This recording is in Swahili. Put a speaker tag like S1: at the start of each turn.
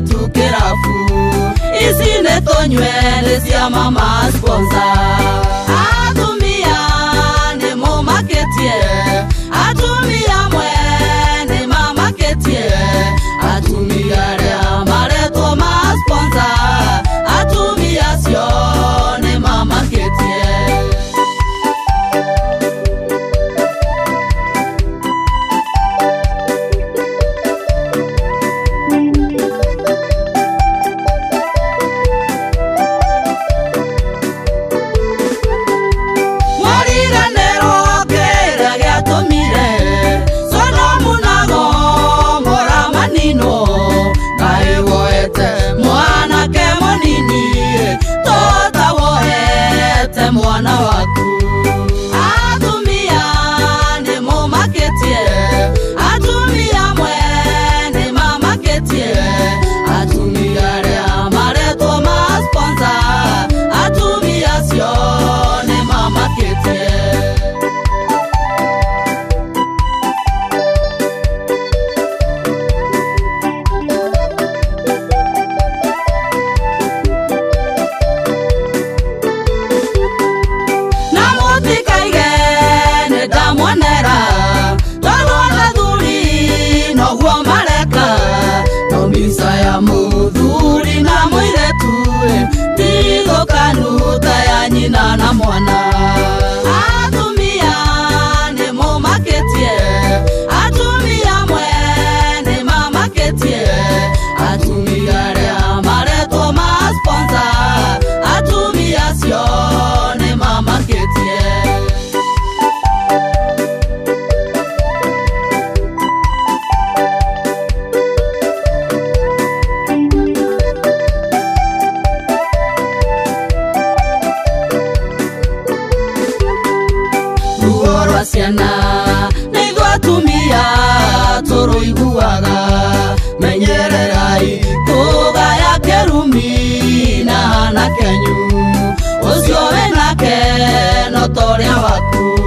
S1: tu kirafu isine tonywele cia mama sponsor atumia ni mo marketie atumia mwene mama ketie atumia ria mareto ma sponsor atumia sio ni mama ketie mwana waku atumia ni mo marketie atumia mwene mama ketie atumia ria mareto ma sponsor atumia sio ni mama ketie Saya mudhuri na mwiretu tigo kanuta ya nyina na mwana atumia ni mo marketie atumia mwene mama ketie atumia ria mareto ma sponsor atumia sio ni mama ketie Siana nigo atumia toro iguaga menyererai toga ya kerumi na kenyu ucio wenake no toria waku